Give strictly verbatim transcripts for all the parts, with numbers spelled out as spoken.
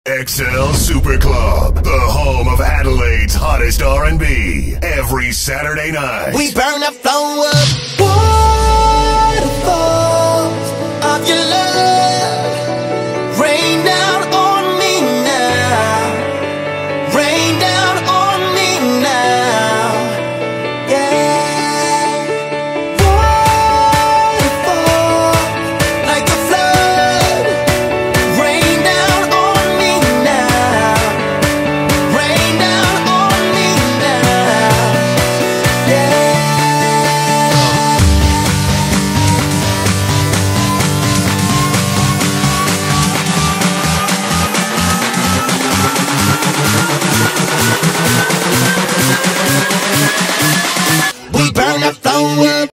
X L Super Club, the home of Adelaide's hottest R and B, every Saturday night. We burn the floor up. Waterfalls of your love rain down on me now. Rain down on me now. Yeah. Waterfall like a flood. Rain down on me now. Rain down on me now. Yeah. We burn the floor up.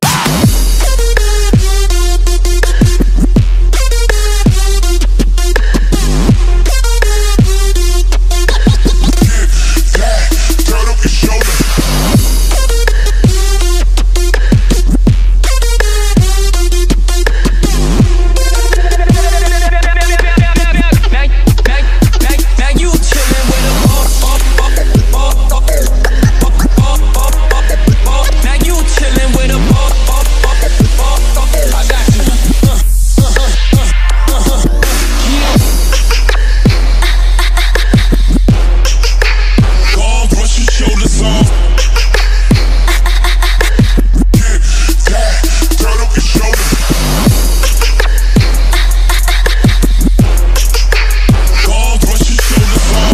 Turn up your shoulder. Now you chillin' with a boss. Now you chillin' with a boss. I got you. Go brush your shoulders off. Turn up your shoulder. Go brush your shoulders off.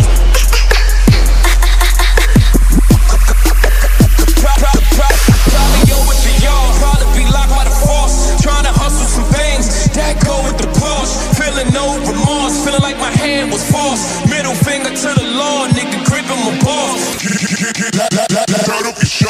Probably over to y'all, probably be locked by the force. Trying to hustle some things, that go with the Porsche. Feeling no remorse, feeling like my hand was forced. Middle finger to the law, nigga gripping my balls. Turn up your shoulder.